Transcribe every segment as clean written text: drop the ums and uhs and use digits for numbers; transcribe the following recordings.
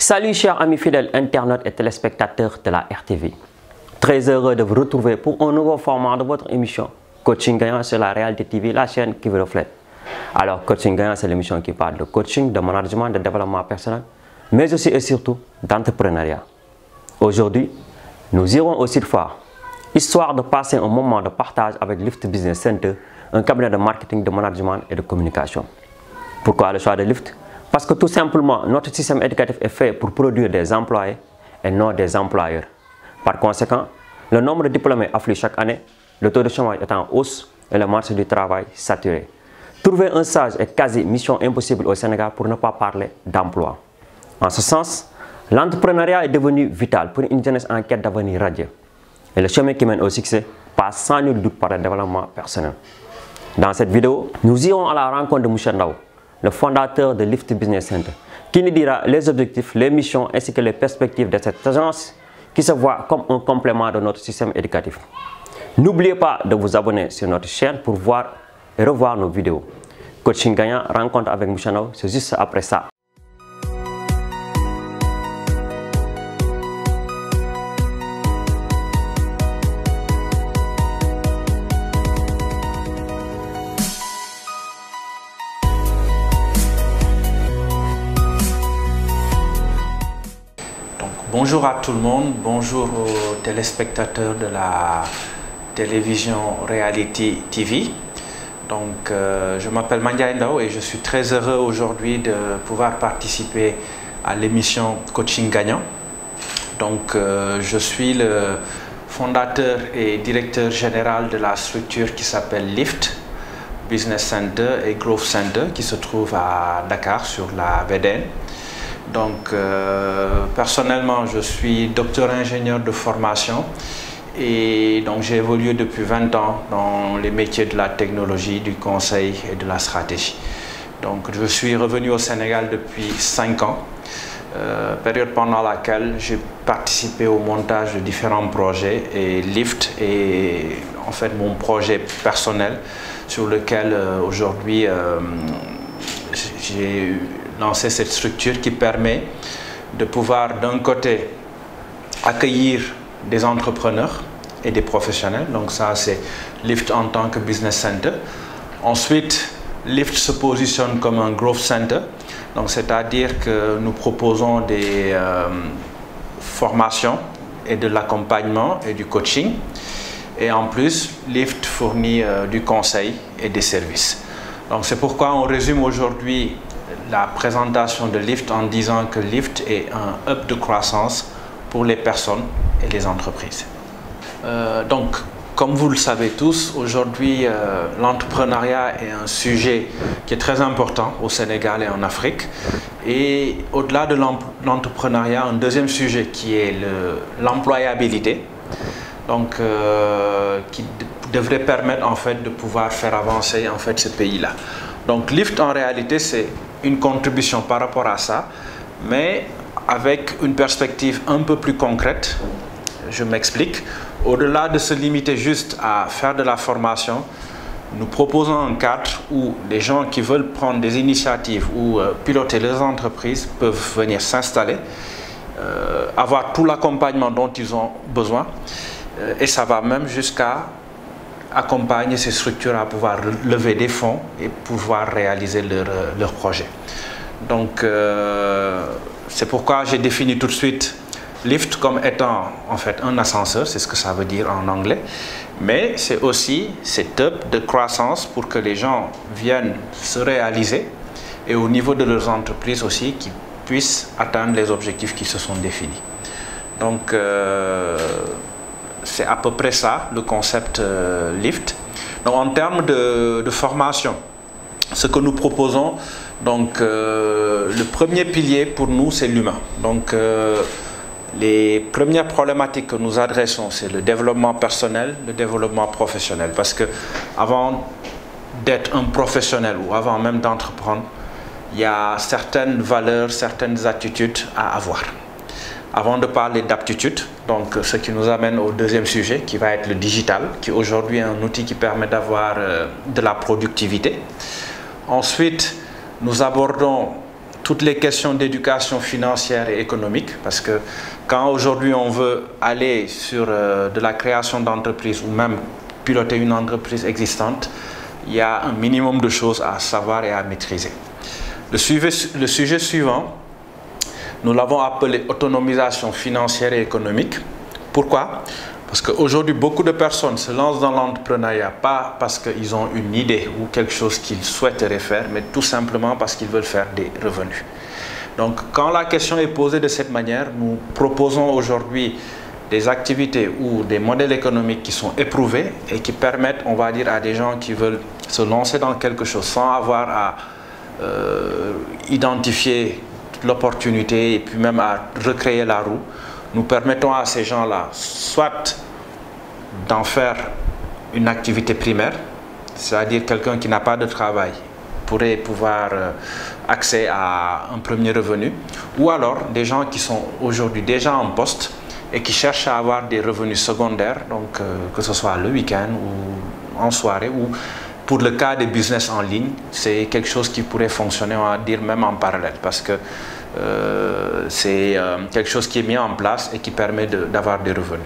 Salut chers amis fidèles internautes et téléspectateurs de la RTV. Très heureux de vous retrouver pour un nouveau format de votre émission Coaching Gagnant sur la Réalité TV, la chaîne qui vous reflète. Alors Coaching Gagnant, c'est l'émission qui parle de coaching, de management, de développement personnel, mais aussi et surtout d'entrepreneuriat. Aujourd'hui, nous irons au site phare, histoire de passer un moment de partage avec Lift Business Center, un cabinet de marketing, de management et de communication. Pourquoi le choix de Lift? Parce que tout simplement, notre système éducatif est fait pour produire des employés et non des employeurs. Par conséquent, le nombre de diplômés afflue chaque année, le taux de chômage est en hausse et le marché du travail saturé. Trouver un sage est quasi mission impossible au Sénégal pour ne pas parler d'emploi. En ce sens, l'entrepreneuriat est devenu vital pour une jeunesse en quête d'avenir radieux. Et le chemin qui mène au succès passe sans nul doute par le développement personnel. Dans cette vidéo, nous irons à la rencontre de M. Ndao, le fondateur de Lift Business Center, qui nous dira les objectifs, les missions ainsi que les perspectives de cette agence qui se voit comme un complément de notre système éducatif. N'oubliez pas de vous abonner sur notre chaîne pour voir et revoir nos vidéos. Coaching Gagnant, rencontre avec M. Ndao, c'est juste après ça. Bonjour à tout le monde, bonjour aux téléspectateurs de la télévision Reality TV. Donc, je m'appelle Mandiaye Ndao et je suis très heureux aujourd'hui de pouvoir participer à l'émission Coaching Gagnant. Donc, je suis le fondateur et directeur général de la structure qui s'appelle Lift Business Center et Growth Center qui se trouve à Dakar sur la VDN. Donc, personnellement, je suis docteur ingénieur de formation et donc j'ai évolué depuis 20 ans dans les métiers de la technologie, du conseil et de la stratégie. Donc, je suis revenu au Sénégal depuis 5 ans, période pendant laquelle j'ai participé au montage de différents projets et Lift est en fait mon projet personnel sur lequel aujourd'hui j'ai lancer cette structure qui permet de pouvoir d'un côté accueillir des entrepreneurs et des professionnels. Donc ça c'est Lift en tant que business center. Ensuite, Lift se positionne comme un growth center. Donc c'est-à-dire que nous proposons des formations et de l'accompagnement et du coaching. Et en plus, Lift fournit du conseil et des services. Donc c'est pourquoi on résume aujourd'hui la présentation de Lift en disant que Lift est un hub de croissance pour les personnes et les entreprises. Donc, comme vous le savez tous, aujourd'hui, l'entrepreneuriat est un sujet qui est très important au Sénégal et en Afrique. Et au-delà de l'entrepreneuriat, un deuxième sujet qui est l'employabilité, donc qui devrait permettre en fait de pouvoir faire avancer en fait ce pays-là. Donc, Lift en réalité, c'est une contribution par rapport à ça, mais avec une perspective un peu plus concrète. Je m'explique. Au-delà de se limiter juste à faire de la formation, nous proposons un cadre où les gens qui veulent prendre des initiatives ou piloter leurs entreprises peuvent venir s'installer, avoir tout l'accompagnement dont ils ont besoin, et ça va même jusqu'à accompagner ces structures à pouvoir lever des fonds et pouvoir réaliser leurs projets. Donc, c'est pourquoi j'ai défini tout de suite Lift comme étant en fait un ascenseur, c'est ce que ça veut dire en anglais, mais c'est aussi cet hub de croissance pour que les gens viennent se réaliser et au niveau de leurs entreprises aussi qu'ils puissent atteindre les objectifs qui se sont définis. Donc, c'est à peu près ça, le concept Lift. Donc, en termes de formation, ce que nous proposons, donc, le premier pilier pour nous, c'est l'humain. Donc, les premières problématiques que nous adressons, c'est le développement personnel, le développement professionnel. Parce que avant d'être un professionnel ou avant même d'entreprendre, il y a certaines valeurs, certaines attitudes à avoir. Avant de parler d'aptitude, donc ce qui nous amène au deuxième sujet qui va être le digital, qui aujourd'hui est un outil qui permet d'avoir de la productivité. Ensuite, nous abordons toutes les questions d'éducation financière et économique, parce que quand aujourd'hui on veut aller sur de la création d'entreprise ou même piloter une entreprise existante, il y a un minimum de choses à savoir et à maîtriser. Le sujet suivant, nous l'avons appelé autonomisation financière et économique. Pourquoi? Parce qu'aujourd'hui, beaucoup de personnes se lancent dans l'entrepreneuriat, pas parce qu'ils ont une idée ou quelque chose qu'ils souhaiteraient faire, mais tout simplement parce qu'ils veulent faire des revenus. Donc, quand la question est posée de cette manière, nous proposons aujourd'hui des activités ou des modèles économiques qui sont éprouvés et qui permettent, on va dire, à des gens qui veulent se lancer dans quelque chose sans avoir à identifier l'opportunité et puis même à recréer la roue. Nous permettons à ces gens-là soit d'en faire une activité primaire, c'est-à-dire quelqu'un qui n'a pas de travail pourrait pouvoir accéder à un premier revenu, ou alors des gens qui sont aujourd'hui déjà en poste et qui cherchent à avoir des revenus secondaires, donc que ce soit le week-end ou en soirée, ou pour le cas des business en ligne, c'est quelque chose qui pourrait fonctionner, on va dire, même en parallèle, parce que c'est quelque chose qui est mis en place et qui permet d'avoir des revenus.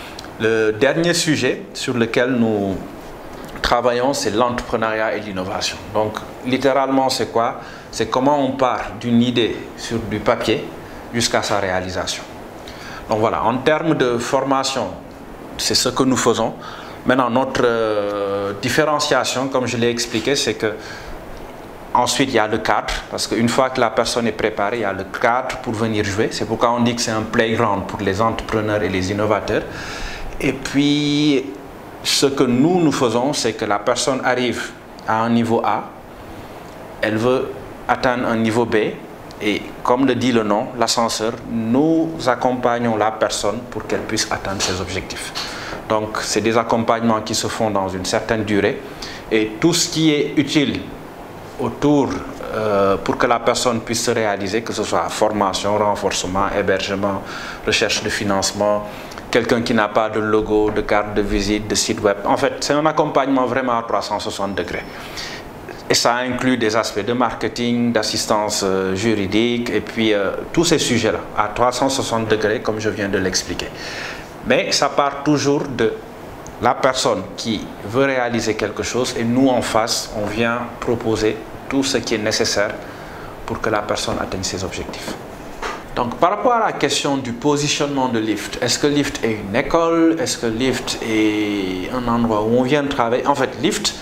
Le dernier sujet sur lequel nous travaillons, c'est l'entrepreneuriat et l'innovation. Donc, littéralement, c'est quoi? C'est comment on part d'une idée sur du papier jusqu'à sa réalisation. Donc voilà, en termes de formation, c'est ce que nous faisons. Maintenant, notre différenciation, comme je l'ai expliqué, c'est que ensuite, il y a le cadre, parce qu'une fois que la personne est préparée, il y a le cadre pour venir jouer. C'est pourquoi on dit que c'est un playground pour les entrepreneurs et les innovateurs. Et puis, ce que nous faisons, c'est que la personne arrive à un niveau A, elle veut atteindre un niveau B, et comme le dit le nom, l'ascenseur, nous accompagnons la personne pour qu'elle puisse atteindre ses objectifs. Donc, c'est des accompagnements qui se font dans une certaine durée, et tout ce qui est utile autour pour que la personne puisse se réaliser, que ce soit formation, renforcement, hébergement, recherche de financement, quelqu'un qui n'a pas de logo, de carte de visite, de site web. En fait, c'est un accompagnement vraiment à 360 degrés. Et ça inclut des aspects de marketing, d'assistance juridique, et puis tous ces sujets-là, à 360 degrés, comme je viens de l'expliquer. Mais ça part toujours de la personne qui veut réaliser quelque chose, et nous, en face, on vient proposer tout ce qui est nécessaire pour que la personne atteigne ses objectifs. Donc, par rapport à la question du positionnement de Lift, est-ce que Lift est une école? Est-ce que Lift est un endroit où on vient travailler? En fait, Lift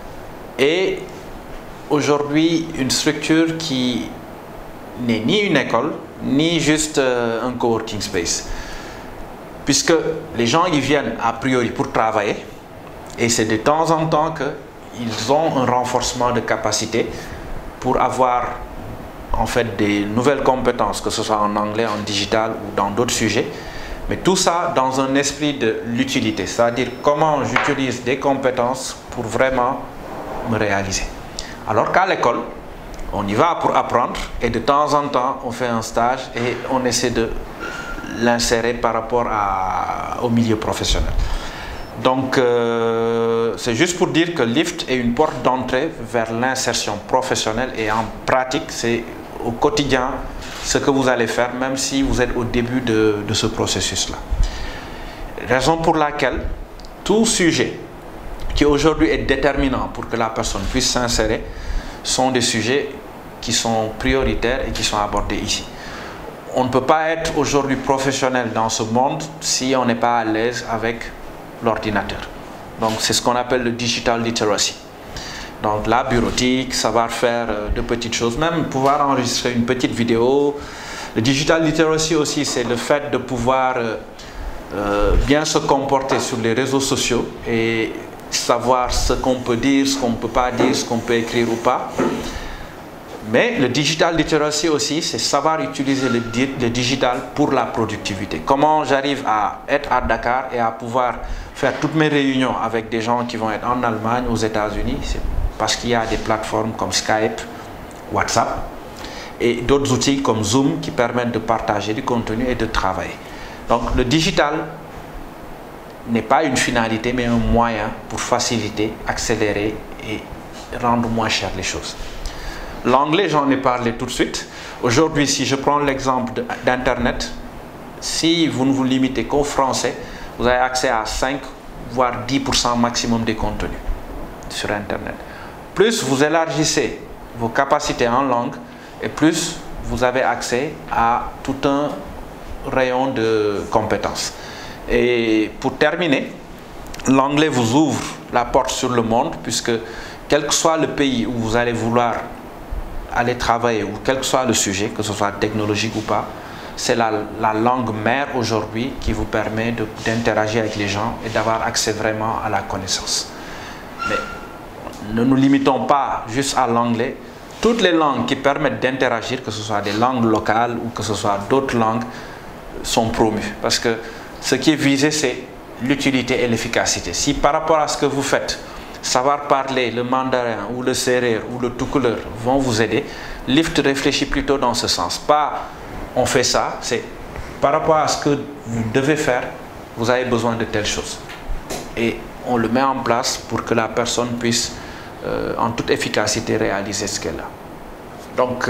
est aujourd'hui une structure qui n'est ni une école, ni juste un coworking space. Puisque les gens y viennent a priori pour travailler, et c'est de temps en temps qu'ils ont un renforcement de capacité pour avoir en fait des nouvelles compétences, que ce soit en anglais, en digital ou dans d'autres sujets, mais tout ça dans un esprit de l'utilité, c'est-à-dire comment j'utilise des compétences pour vraiment me réaliser. Alors qu'à l'école, on y va pour apprendre, et de temps en temps on fait un stage et on essaie de l'insérer par rapport au milieu professionnel. Donc, c'est juste pour dire que Lift est une porte d'entrée vers l'insertion professionnelle, et en pratique, c'est au quotidien ce que vous allez faire, même si vous êtes au début de ce processus-là. Raison pour laquelle tout sujet qui aujourd'hui est déterminant pour que la personne puisse s'insérer sont des sujets qui sont prioritaires et qui sont abordés ici. On ne peut pas être aujourd'hui professionnel dans ce monde si on n'est pas à l'aise avec l'ordinateur. Donc, c'est ce qu'on appelle le digital literacy. Donc, la bureautique, savoir faire de petites choses, même pouvoir enregistrer une petite vidéo. Le digital literacy aussi, c'est le fait de pouvoir bien se comporter sur les réseaux sociaux et savoir ce qu'on peut dire, ce qu'on ne peut pas dire, ce qu'on peut écrire ou pas. Mais le digital literacy aussi, c'est savoir utiliser le digital pour la productivité. Comment j'arrive à être à Dakar et à pouvoir faire toutes mes réunions avec des gens qui vont être en Allemagne, aux États-Unis, c'est parce qu'il y a des plateformes comme Skype, WhatsApp et d'autres outils comme Zoom qui permettent de partager du contenu et de travailler. Donc le digital n'est pas une finalité, mais un moyen pour faciliter, accélérer et rendre moins cher les choses. L'anglais, j'en ai parlé tout de suite. Aujourd'hui, si je prends l'exemple d'Internet, si vous ne vous limitez qu'au français, vous avez accès à 5 voire 10% maximum des contenus sur Internet. Plus vous élargissez vos capacités en langue, et plus vous avez accès à tout un rayon de compétences. Et pour terminer, l'anglais vous ouvre la porte sur le monde, puisque quel que soit le pays où vous allez vouloir aller travailler, ou quel que soit le sujet, que ce soit technologique ou pas, c'est la langue mère aujourd'hui qui vous permet d'interagir avec les gens et d'avoir accès vraiment à la connaissance. Mais ne nous limitons pas juste à l'anglais. Toutes les langues qui permettent d'interagir, que ce soit des langues locales ou que ce soit d'autres langues, sont promues. Parce que ce qui est visé, c'est l'utilité et l'efficacité. Si par rapport à ce que vous faites, savoir parler le mandarin ou le sérère ou le toucouleur vont vous aider, Lift réfléchit plutôt dans ce sens. Pas on fait ça, c'est par rapport à ce que vous devez faire, vous avez besoin de telle chose. Et on le met en place pour que la personne puisse en toute efficacité réaliser ce qu'elle a. Donc,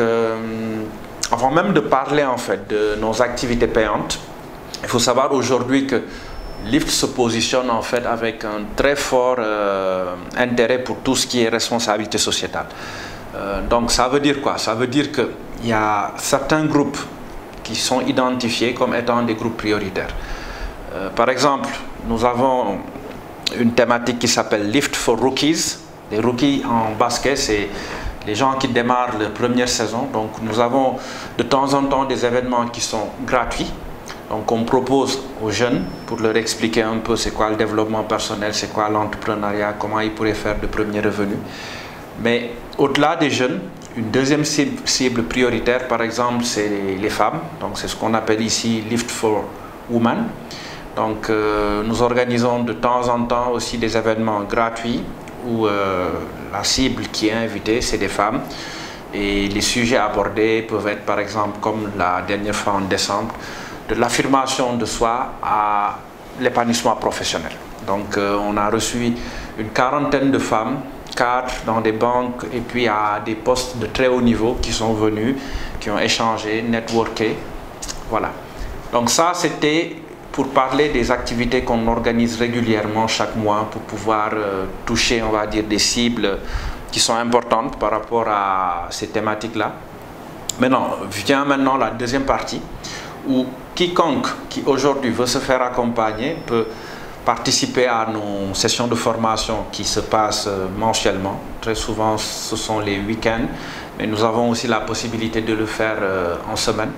avant même de parler en fait de nos activités payantes, il faut savoir aujourd'hui que Lift se positionne en fait avec un très fort intérêt pour tout ce qui est responsabilité sociétale. Donc ça veut dire quoi? Ça veut dire qu'il y a certains groupes qui sont identifiés comme étant des groupes prioritaires. Par exemple, nous avons une thématique qui s'appelle Lift for Rookies. Les rookies en basket, c'est les gens qui démarrent la première saison. Donc nous avons de temps en temps des événements qui sont gratuits. Donc on propose aux jeunes pour leur expliquer un peu c'est quoi le développement personnel, c'est quoi l'entrepreneuriat, comment ils pourraient faire de premiers revenus. Mais au-delà des jeunes, une deuxième cible prioritaire, par exemple, c'est les femmes. Donc c'est ce qu'on appelle ici Lift for Women. Donc nous organisons de temps en temps aussi des événements gratuits où la cible qui est invitée, c'est des femmes. Et les sujets abordés peuvent être par exemple, comme la dernière fois en décembre, de l'affirmation de soi à l'épanouissement professionnel. Donc on a reçu une quarantaine de femmes, cadres dans des banques et puis à des postes de très haut niveau qui sont venus, qui ont échangé, networké. Voilà. Donc ça c'était pour parler des activités qu'on organise régulièrement chaque mois pour pouvoir toucher, on va dire, des cibles qui sont importantes par rapport à ces thématiques-là. Maintenant, vient maintenant la deuxième partie où quiconque qui aujourd'hui veut se faire accompagner peut participer à nos sessions de formation qui se passent mensuellement. Très souvent, ce sont les week-ends, mais nous avons aussi la possibilité de le faire en semaine.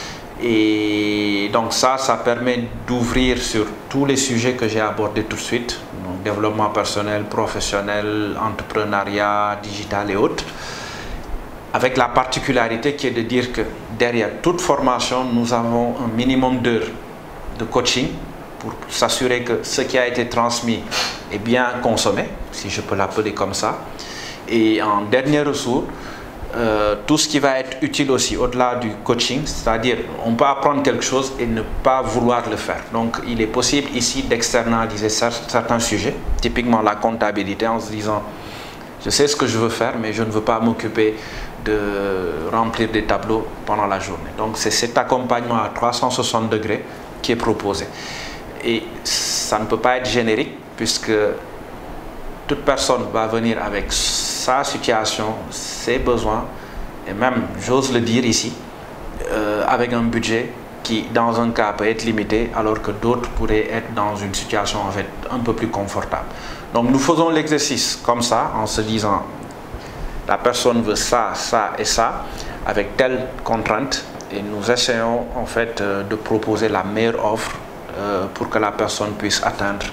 Et donc ça permet d'ouvrir sur tous les sujets que j'ai abordés tout de suite, donc développement personnel, professionnel, entrepreneuriat, digital et autres, avec la particularité qui est de dire que derrière toute formation, nous avons un minimum d'heures de coaching pour s'assurer que ce qui a été transmis est bien consommé, si je peux l'appeler comme ça. Et en dernier ressort, tout ce qui va être utile aussi au-delà du coaching, c'est-à-dire on peut apprendre quelque chose et ne pas vouloir le faire. Donc il est possible ici d'externaliser certains sujets, typiquement la comptabilité, en se disant je sais ce que je veux faire mais je ne veux pas m'occuper de remplir des tableaux pendant la journée. Donc c'est cet accompagnement à 360 degrés qui est proposé. Et ça ne peut pas être générique puisque toute personne va venir avec sa situation, ses besoins, et même, j'ose le dire ici, avec un budget qui, dans un cas, peut être limité, alors que d'autres pourraient être dans une situation en fait un peu plus confortable. Donc, nous faisons l'exercice comme ça, en se disant, la personne veut ça, ça et ça, avec telle contrainte, et nous essayons en fait de proposer la meilleure offre pour que la personne puisse atteindre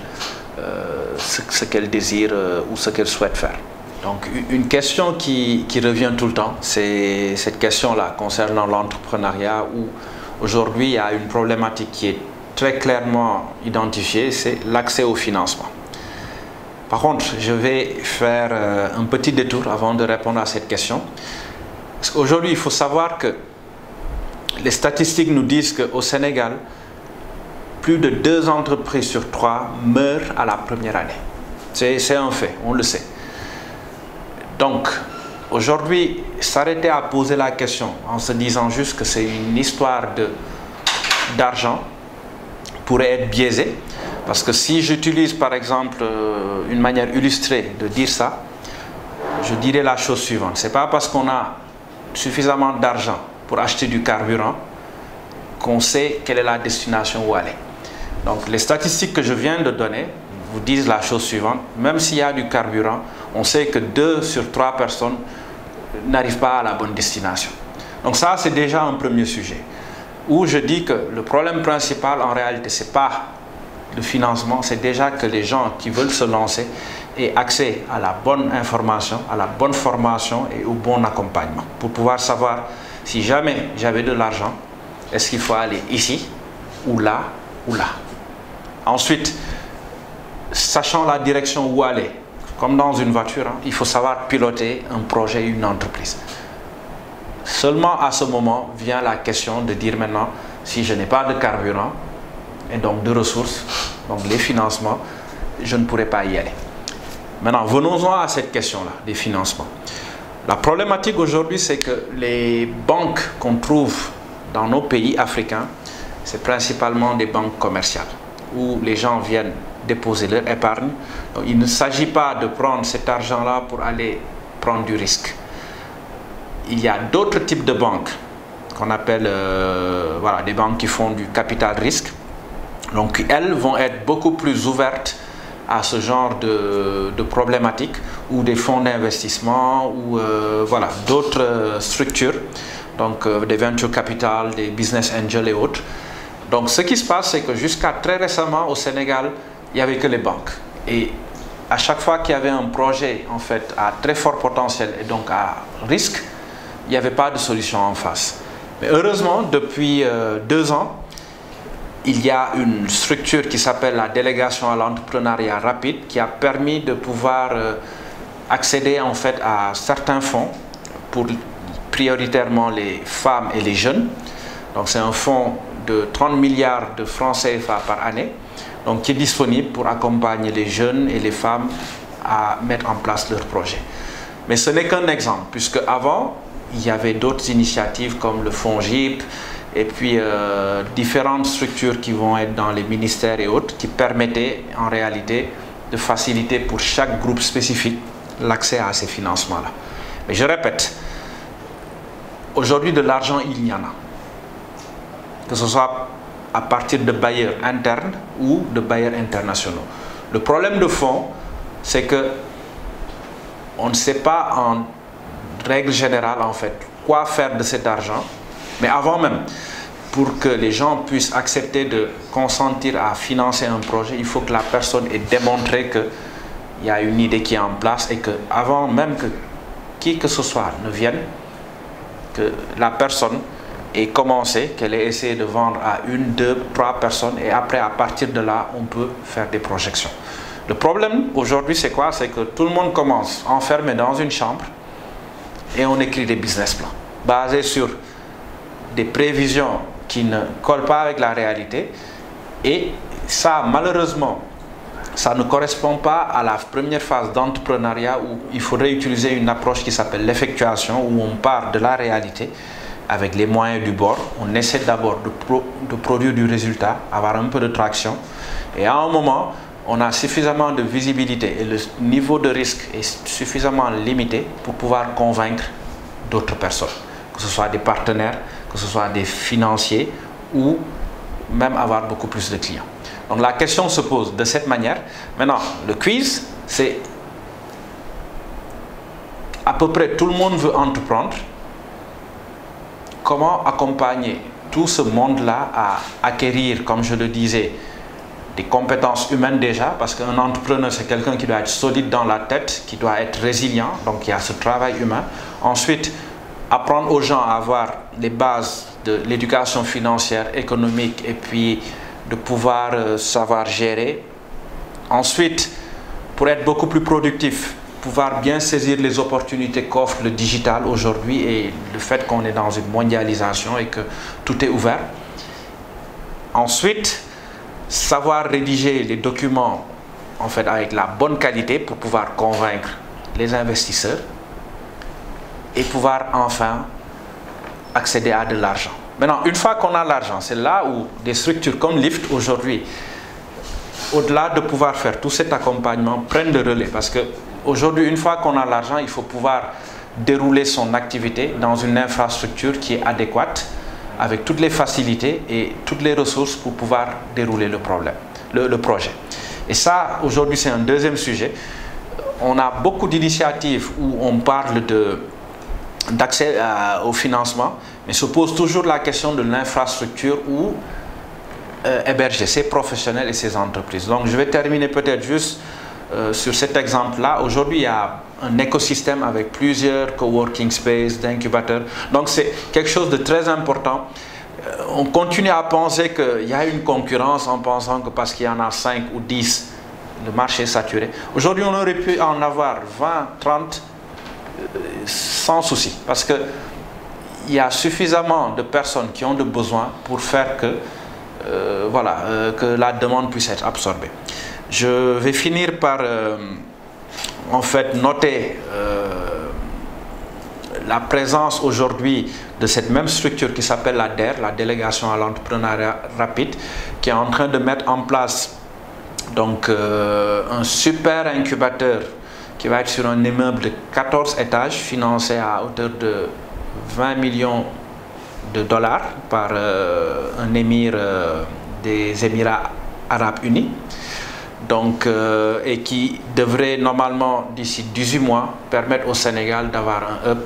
ce qu'elle désire ou ce qu'elle souhaite faire. Donc une question qui revient tout le temps, c'est cette question-là concernant l'entrepreneuriat où aujourd'hui il y a une problématique qui est très clairement identifiée, c'est l'accès au financement. Par contre, je vais faire un petit détour avant de répondre à cette question. Parce qu'aujourd'hui, il faut savoir que les statistiques nous disent qu'au Sénégal, plus de 2 entreprises sur 3 meurent à la première année. C'est un fait, on le sait. Donc, aujourd'hui, s'arrêter à poser la question en se disant juste que c'est une histoire d'argent pourrait être biaisé. Parce que si j'utilise par exemple une manière illustrée de dire ça, je dirais la chose suivante. Ce n'est pas parce qu'on a suffisamment d'argent pour acheter du carburant qu'on sait quelle est la destination où aller. Donc les statistiques que je viens de donner vous disent la chose suivante. Même s'il y a du carburant, on sait que 2 sur 3 personnes n'arrivent pas à la bonne destination. Donc ça, c'est déjà un premier sujet. Où je dis que le problème principal, en réalité, ce n'est pas le financement, c'est déjà que les gens qui veulent se lancer aient accès à la bonne information, à la bonne formation et au bon accompagnement. Pour pouvoir savoir si jamais j'avais de l'argent, est-ce qu'il faut aller ici, ou là, ou là. Ensuite, sachant la direction où aller, comme dans une voiture, il faut savoir piloter un projet, une entreprise. Seulement à ce moment vient la question de dire maintenant, si je n'ai pas de carburant, et donc de ressources, donc les financements, je ne pourrai pas y aller. Maintenant, venons-en à cette question-là, des financements. La problématique aujourd'hui, c'est que les banques qu'on trouve dans nos pays africains, c'est principalement des banques commerciales, où les gens viennent déposer leur épargne. Donc, il ne s'agit pas de prendre cet argent-là pour aller prendre du risque. Il y a d'autres types de banques qu'on appelle voilà, des banques qui font du capital risque. Donc elles vont être beaucoup plus ouvertes à ce genre de problématiques, ou des fonds d'investissement, ou voilà, d'autres structures, donc des venture capital, des business angels et autres. Donc ce qui se passe, c'est que jusqu'à très récemment au Sénégal, il n'y avait que les banques. Et à chaque fois qu'il y avait un projet en fait à très fort potentiel et donc à risque, il n'y avait pas de solution en face. Mais heureusement, depuis 2 ans, il y a une structure qui s'appelle la délégation à l'entrepreneuriat rapide, qui a permis de pouvoir accéder en fait à certains fonds pour prioritairement les femmes et les jeunes. Donc c'est un fonds de 30 milliards de francs CFA par année, donc qui est disponible pour accompagner les jeunes et les femmes à mettre en place leurs projets. Mais ce n'est qu'un exemple, puisque avant, il y avait d'autres initiatives comme le fonds GIP, et puis différentes structures qui vont être dans les ministères et autres, qui permettaient en réalité de faciliter pour chaque groupe spécifique l'accès à ces financements-là. Mais je répète, aujourd'hui de l'argent, il y en a. Que ce soit à partir de bailleurs internes ou de bailleurs internationaux. Le problème de fond, c'est que on ne sait pas en règle générale en fait quoi faire de cet argent. Mais avant même, pour que les gens puissent accepter de consentir à financer un projet, il faut que la personne ait démontré qu'il y a une idée qui est en place, et que avant même que qui que ce soit ne vienne, que la personne ait commencé, qu'elle ait essayé de vendre à 1, 2, 3 personnes, et après à partir de là, on peut faire des projections. Le problème aujourd'hui, c'est quoi? C'est que tout le monde commence enfermé dans une chambre et on écrit des business plans basés sur des prévisions qui ne collent pas avec la réalité, et ça, malheureusement, ça ne correspond pas à la première phase d'entrepreneuriat, où il faudrait utiliser une approche qui s'appelle l'effectuation, où on part de la réalité avec les moyens du bord. On essaie d'abord de produire du résultat, avoir un peu de traction, et à un moment, on a suffisamment de visibilité et le niveau de risque est suffisamment limité pour pouvoir convaincre d'autres personnes, que ce soit des partenaires, que ce soit des financiers, ou même avoir beaucoup plus de clients. Donc la question se pose de cette manière. Maintenant, le quiz, c'est à peu près tout le monde veut entreprendre. Comment accompagner tout ce monde-là à acquérir, comme je le disais, des compétences humaines déjà, parce qu'un entrepreneur, c'est quelqu'un qui doit être solide dans la tête, qui doit être résilient, donc il y a ce travail humain. Ensuite, apprendre aux gens à avoir les bases de l'éducation financière, économique, et puis de pouvoir savoir gérer. Ensuite, pour être beaucoup plus productif, pouvoir bien saisir les opportunités qu'offre le digital aujourd'hui, et le fait qu'on est dans une mondialisation et que tout est ouvert. Ensuite, savoir rédiger les documents en fait avec la bonne qualité pour pouvoir convaincre les investisseurs. et pouvoir enfin accéder à de l'argent. Maintenant, une fois qu'on a l'argent, c'est là où des structures comme Lift aujourd'hui, au-delà de pouvoir faire tout cet accompagnement, prennent le relais. Parce qu'aujourd'hui, une fois qu'on a l'argent, il faut pouvoir dérouler son activité dans une infrastructure qui est adéquate, avec toutes les facilités et toutes les ressources pour pouvoir dérouler le projet. Et ça, aujourd'hui, c'est un deuxième sujet. On a beaucoup d'initiatives où on parle d'accès au financement, mais se pose toujours la question de l'infrastructure où héberger ces professionnels et ces entreprises. Donc, je vais terminer peut-être juste sur cet exemple-là. Aujourd'hui, il y a un écosystème avec plusieurs coworking spaces, d'incubateurs. Donc, c'est quelque chose de très important. On continue à penser qu'il y a une concurrence en pensant que parce qu'il y en a 5 ou 10, le marché est saturé. Aujourd'hui, on aurait pu en avoir 20, 30 sans souci. Parce qu'il y a suffisamment de personnes qui ont de besoins pour faire que, que la demande puisse être absorbée. Je vais finir par en fait noter la présence aujourd'hui de cette même structure qui s'appelle la DER, la Délégation à l'entrepreneuriat rapide, qui est en train de mettre en place donc, un super incubateur qui va être sur un immeuble de 14 étages financé à hauteur de 20 millions de dollars par un émir des Émirats Arabes Unis. Donc, et qui devrait normalement, d'ici 18 mois, permettre au Sénégal d'avoir un hub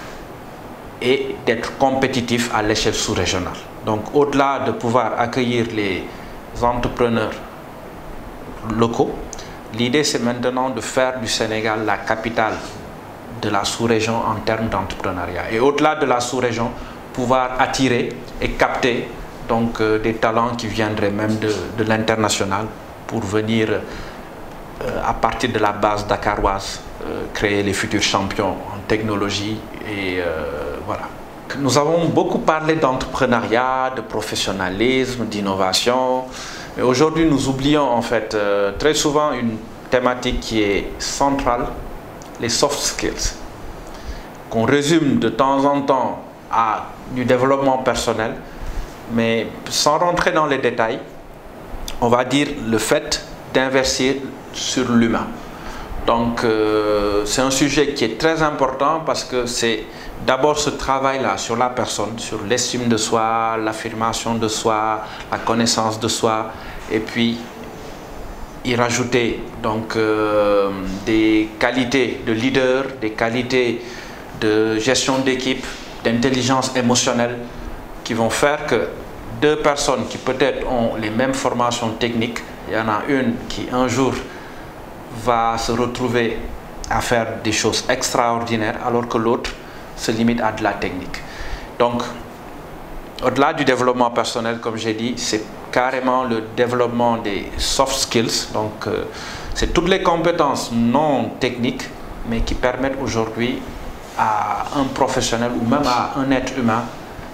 et d'être compétitif à l'échelle sous-régionale. Donc, au-delà de pouvoir accueillir les entrepreneurs locaux, l'idée c'est maintenant de faire du Sénégal la capitale de la sous-région en termes d'entrepreneuriat. Et au-delà de la sous-région, pouvoir attirer et capter donc, des talents qui viendraient même de l'international pour venir, à partir de la base dakaroise, créer les futurs champions en technologie. Et voilà. Nous avons beaucoup parlé d'entrepreneuriat, de professionnalisme, d'innovation. Mais aujourd'hui, nous oublions en fait très souvent une thématique qui est centrale, les soft skills, qu'on résume de temps en temps à du développement personnel, mais sans rentrer dans les détails, on va dire le fait d'investir sur l'humain. Donc c'est un sujet qui est très important parce que c'est d'abord ce travail-là sur la personne, sur l'estime de soi, l'affirmation de soi, la connaissance de soi, et puis y rajouter donc des qualités de leader, des qualités de gestion d'équipe, d'intelligence émotionnelle qui vont faire que deux personnes qui peut-être ont les mêmes formations techniques, il y en a une qui un jour va se retrouver à faire des choses extraordinaires alors que l'autre se limite à de la technique. Donc, au-delà du développement personnel, comme j'ai dit, c'est carrément le développement des soft skills. Donc, c'est toutes les compétences non techniques, mais qui permettent aujourd'hui à un professionnel ou même à un être humain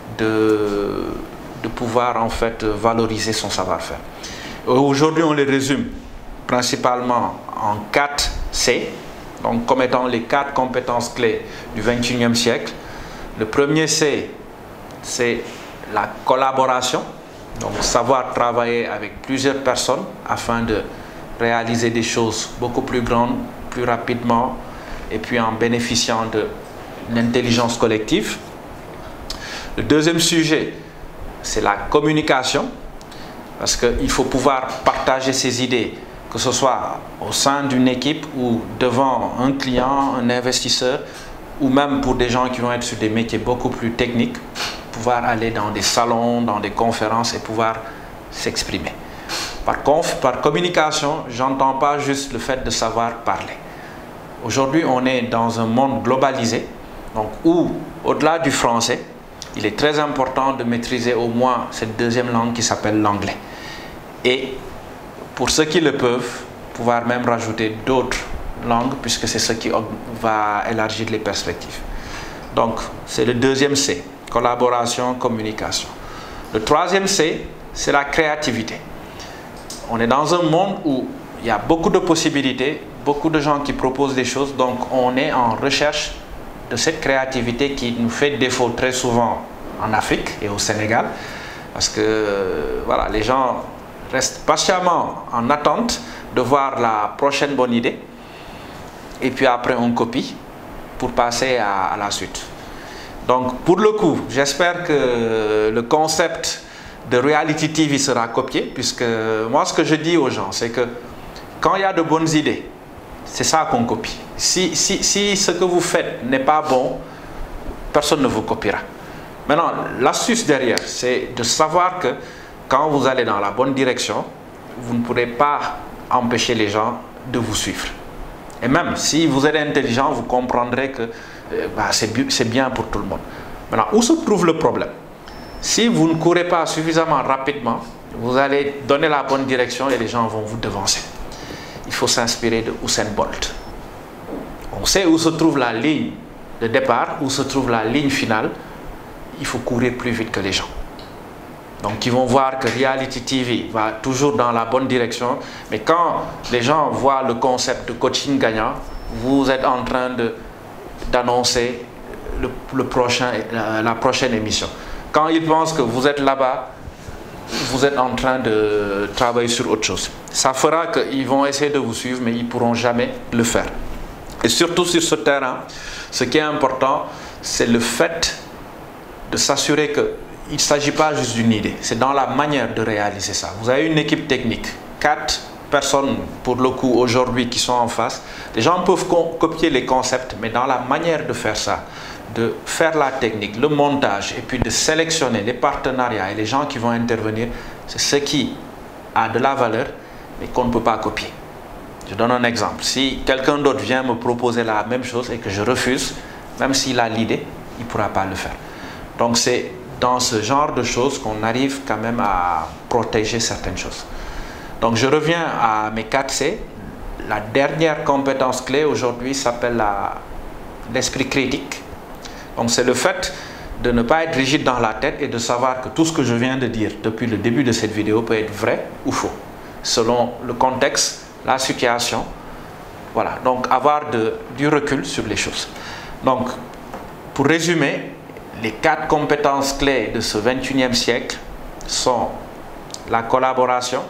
de pouvoir en fait valoriser son savoir-faire. Aujourd'hui, on les résume principalement en 4 C, donc comme étant les 4 compétences clés du XXIe siècle. Le premier C, c'est la collaboration, donc savoir travailler avec plusieurs personnes afin de réaliser des choses beaucoup plus grandes, plus rapidement, et puis en bénéficiant de l'intelligence collective. Le deuxième sujet, c'est la communication, parce qu'il faut pouvoir partager ses idées, que ce soit au sein d'une équipe ou devant un client, un investisseur, ou même pour des gens qui vont être sur des métiers beaucoup plus techniques, pouvoir aller dans des salons, dans des conférences et pouvoir s'exprimer. Par communication, j'entends pas juste le fait de savoir parler. Aujourd'hui, on est dans un monde globalisé, donc où, au-delà du français, il est très important de maîtriser au moins cette deuxième langue qui s'appelle l'anglais. Et pour ceux qui le peuvent, pouvoir même rajouter d'autres langues, puisque c'est ce qui va élargir les perspectives. Donc, c'est le deuxième C, collaboration, communication. Le troisième C, c'est la créativité. On est dans un monde où il y a beaucoup de possibilités, beaucoup de gens qui proposent des choses, donc on est en recherche de cette créativité qui nous fait défaut très souvent en Afrique et au Sénégal, parce que voilà, les gens restent patiemment en attente de voir la prochaine bonne idée, et puis après on copie pour passer à la suite. Donc pour le coup, j'espère que le concept de Reality TV sera copié, puisque moi ce que je dis aux gens, c'est que quand il y a de bonnes idées, c'est ça qu'on copie. Si ce que vous faites n'est pas bon, personne ne vous copiera. Maintenant, l'astuce derrière, c'est de savoir que quand vous allez dans la bonne direction, vous ne pourrez pas empêcher les gens de vous suivre. Et même si vous êtes intelligent, vous comprendrez que c'est bien pour tout le monde. Maintenant, où se trouve le problème? Si vous ne courez pas suffisamment rapidement, vous allez donner la bonne direction et les gens vont vous devancer. Il faut s'inspirer de Usain Bolt. On sait où se trouve la ligne de départ, où se trouve la ligne finale. Il faut courir plus vite que les gens. Donc ils vont voir que Reality TV va toujours dans la bonne direction, mais quand les gens voient le concept de coaching gagnant, vous êtes en train d'annoncer la prochaine émission. Quand ils pensent que vous êtes là-bas, vous êtes en train de travailler sur autre chose. Ça fera qu'ils vont essayer de vous suivre, mais ils ne pourront jamais le faire. Et surtout sur ce terrain, ce qui est important, c'est le fait de s'assurer qu'il ne s'agit pas juste d'une idée, c'est dans la manière de réaliser ça. Vous avez une équipe technique, 4 personnes pour le coup aujourd'hui qui sont en face. Les gens peuvent copier les concepts, mais dans la manière de faire ça, de faire la technique, le montage et puis de sélectionner les partenariats et les gens qui vont intervenir, c'est ce qui a de la valeur mais qu'on ne peut pas copier. Je donne un exemple. Si quelqu'un d'autre vient me proposer la même chose et que je refuse, même s'il a l'idée, il ne pourra pas le faire. Donc c'est dans ce genre de choses qu'on arrive quand même à protéger certaines choses. Donc je reviens à mes 4C. La dernière compétence clé aujourd'hui s'appelle l'esprit critique. Donc c'est le fait de ne pas être rigide dans la tête et de savoir que tout ce que je viens de dire depuis le début de cette vidéo peut être vrai ou faux, selon le contexte, la situation. Voilà, donc avoir du recul sur les choses. Donc pour résumer, les 4 compétences clés de ce 21e siècle sont la collaboration,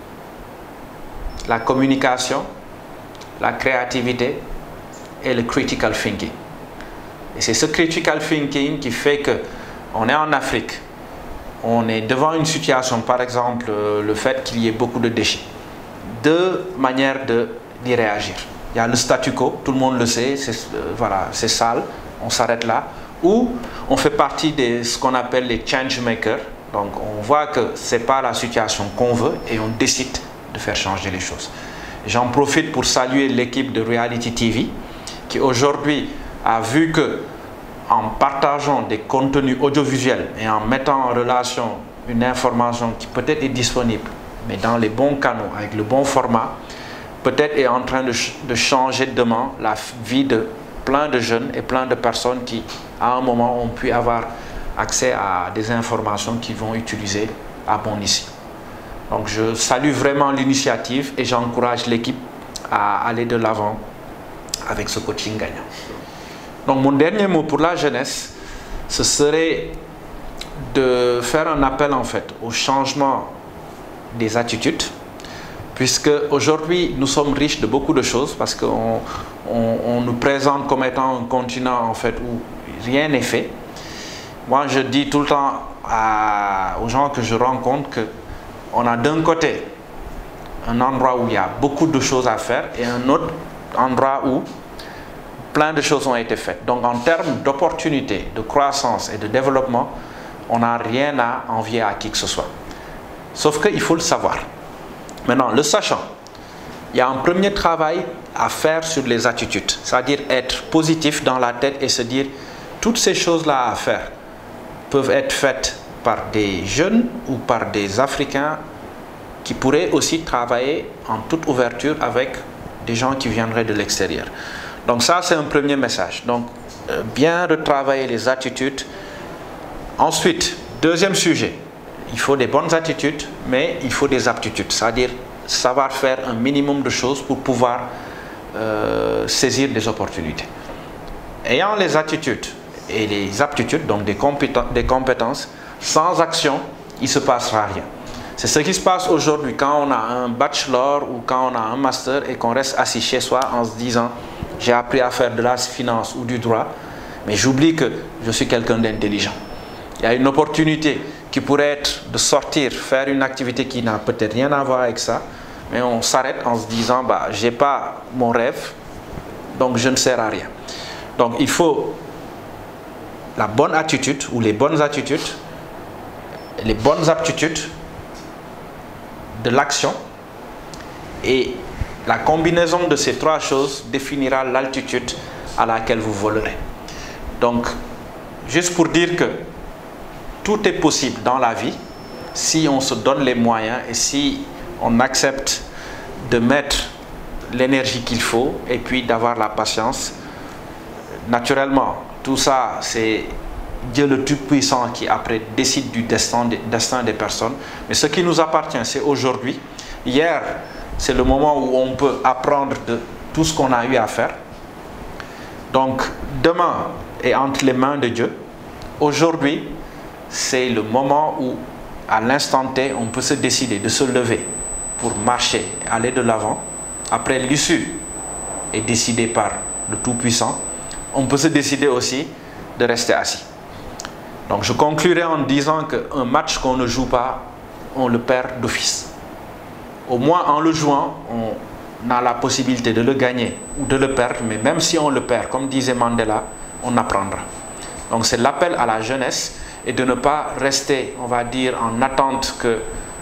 la communication, la créativité et le critical thinking. Et c'est ce critical thinking qui fait qu'on est en Afrique, on est devant une situation, par exemple le fait qu'il y ait beaucoup de déchets. 2 manières d'y réagir. Il y a le statu quo, tout le monde le sait, voilà, c'est sale, on s'arrête là. Ou on fait partie de ce qu'on appelle les change makers. Donc on voit que ce n'est pas la situation qu'on veut et on décide de faire changer les choses. J'en profite pour saluer l'équipe de Reality TV qui aujourd'hui a vu que en partageant des contenus audiovisuels et en mettant en relation une information qui peut-être est disponible, mais dans les bons canaux, avec le bon format, peut-être est en train de changer demain la vie de plein de jeunes et plein de personnes qui, à un moment, ont pu avoir accès à des informations qu'ils vont utiliser à bon escient. Donc je salue vraiment l'initiative et j'encourage l'équipe à aller de l'avant avec ce coaching gagnant. Donc mon dernier mot pour la jeunesse, ce serait de faire un appel en fait au changement des attitudes, puisque aujourd'hui nous sommes riches de beaucoup de choses parce qu'on nous présente comme étant un continent en fait où rien n'est fait. Moi je dis tout le temps aux gens que je rencontre qu'on a d'un côté un endroit où il y a beaucoup de choses à faire et un autre endroit où plein de choses ont été faites. Donc en termes d'opportunités, de croissance et de développement, on n'a rien à envier à qui que ce soit. Sauf qu'il faut le savoir. Maintenant, le sachant, il y a un premier travail à faire sur les attitudes, c'est-à-dire être positif dans la tête et se dire toutes ces choses-là à faire peuvent être faites par des jeunes ou par des Africains qui pourraient aussi travailler en toute ouverture avec des gens qui viendraient de l'extérieur. Donc ça, c'est un premier message. Donc, bien retravailler les attitudes. Ensuite, deuxième sujet, il faut des bonnes attitudes, mais il faut des aptitudes, c'est-à-dire savoir faire un minimum de choses pour pouvoir saisir des opportunités. ayant les attitudes et les aptitudes, donc des compétences, sans action, il ne se passera rien. C'est ce qui se passe aujourd'hui quand on a un bachelor ou quand on a un master et qu'on reste assis chez soi en se disant « j'ai appris à faire de la finance ou du droit, mais j'oublie que je suis quelqu'un d'intelligent ». Il y a une opportunité qui pourrait être de sortir, faire une activité qui n'a peut-être rien à voir avec ça, mais on s'arrête en se disant bah, « je n'ai pas mon rêve, donc je ne sers à rien ». Donc il faut la bonne attitude ou les bonnes attitudes, les bonnes aptitudes, de l'action, et la combinaison de ces trois choses définira l'altitude à laquelle vous volerez. Donc, juste pour dire que tout est possible dans la vie si on se donne les moyens et si on accepte de mettre l'énergie qu'il faut et puis d'avoir la patience. Naturellement, tout ça, c'est Dieu le Tout-Puissant qui après décide du destin des personnes. Mais ce qui nous appartient, c'est aujourd'hui. Hier, c'est le moment où on peut apprendre de tout ce qu'on a eu à faire. Donc, demain est entre les mains de Dieu. Aujourd'hui, c'est le moment où, à l'instant T, on peut se décider de se lever pour marcher, aller de l'avant. Après, l'issue est décidée par le Tout-Puissant. On peut se décider aussi de rester assis. Donc je conclurai en disant qu'un match qu'on ne joue pas, on le perd d'office. Au moins en le jouant, on a la possibilité de le gagner ou de le perdre, mais même si on le perd, comme disait Mandela, on apprendra. Donc c'est l'appel à la jeunesse et de ne pas rester, on va dire, en attente que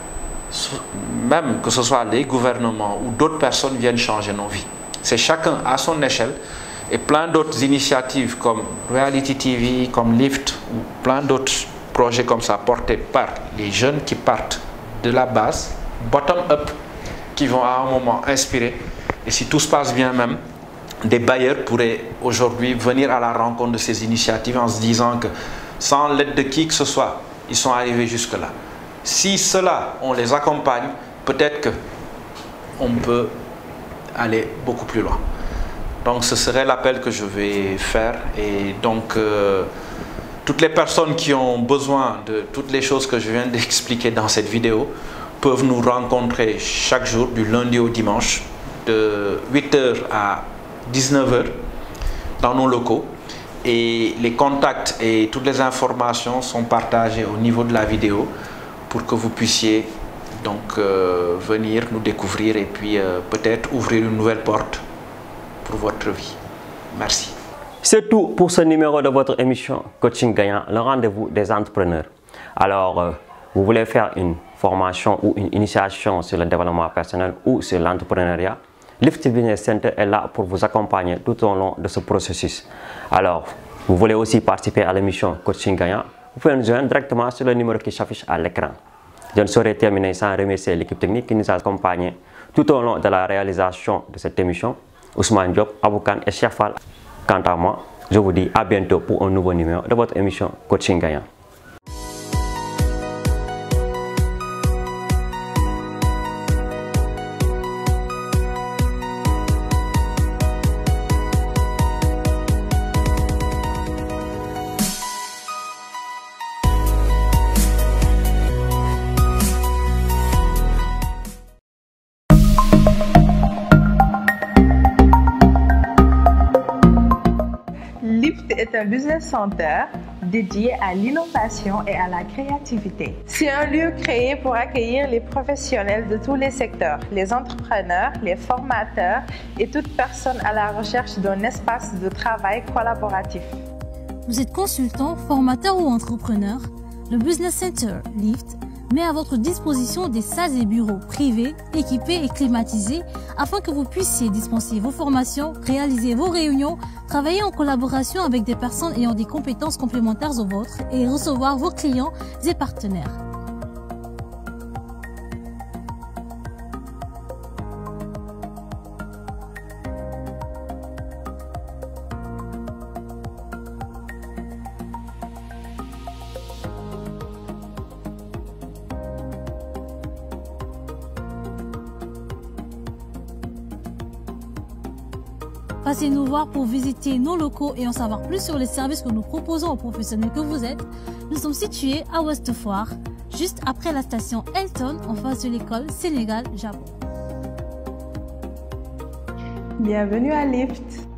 même que ce soit les gouvernements ou d'autres personnes viennent changer nos vies. C'est chacun à son échelle. Et plein d'autres initiatives comme Reality TV, comme Lift, ou plein d'autres projets comme ça portés par les jeunes qui partent de la base, bottom-up, qui vont à un moment inspirer. Et si tout se passe bien même, des bailleurs pourraient aujourd'hui venir à la rencontre de ces initiatives en se disant que sans l'aide de qui que ce soit, ils sont arrivés jusque-là. Si cela, on les accompagne, peut-être qu'on peut aller beaucoup plus loin. Donc ce serait l'appel que je vais faire et donc toutes les personnes qui ont besoin de toutes les choses que je viens d'expliquer dans cette vidéo peuvent nous rencontrer chaque jour du lundi au dimanche de 8h à 19h dans nos locaux et les contacts et toutes les informations sont partagées au niveau de la vidéo pour que vous puissiez donc venir nous découvrir et puis peut-être ouvrir une nouvelle porte pour votre vie. Merci. C'est tout pour ce numéro de votre émission Coaching Gagnant, le rendez-vous des entrepreneurs. Alors, vous voulez faire une formation ou une initiation sur le développement personnel ou sur l'entrepreneuriat? Lift Business Center est là pour vous accompagner tout au long de ce processus. Alors, vous voulez aussi participer à l'émission Coaching Gagnant? Vous pouvez nous joindre directement sur le numéro qui s'affiche à l'écran. Je ne saurais terminer sans remercier l'équipe technique qui nous a accompagnés tout au long de la réalisation de cette émission. Ousmane Diop, Aboukan et Cheikh Fall. Quant à moi, je vous dis à bientôt pour un nouveau numéro de votre émission Coaching Gagnant. est un business center dédié à l'innovation et à la créativité. C'est un lieu créé pour accueillir les professionnels de tous les secteurs, les entrepreneurs, les formateurs et toute personne à la recherche d'un espace de travail collaboratif. Vous êtes consultant, formateur ou entrepreneur? Le Business Center Lift met à votre disposition des salles et bureaux privés, équipés et climatisés afin que vous puissiez dispenser vos formations, réaliser vos réunions, travailler en collaboration avec des personnes ayant des compétences complémentaires aux vôtres et recevoir vos clients et partenaires. Passez nous voir pour visiter nos locaux et en savoir plus sur les services que nous proposons aux professionnels que vous êtes. Nous sommes situés à Ouest Foire, juste après la station Elton, en face de l'école Sénégal-Japon. Bienvenue à Lift.